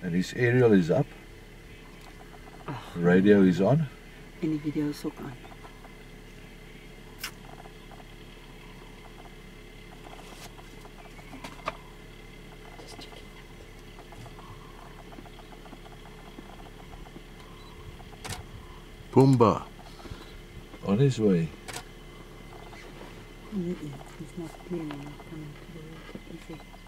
And his aerial is up. Oh, Radio is on. en die video is ook aan. Just checking that. Pumbaa. On his way. He's not clean enough coming to the water, is he?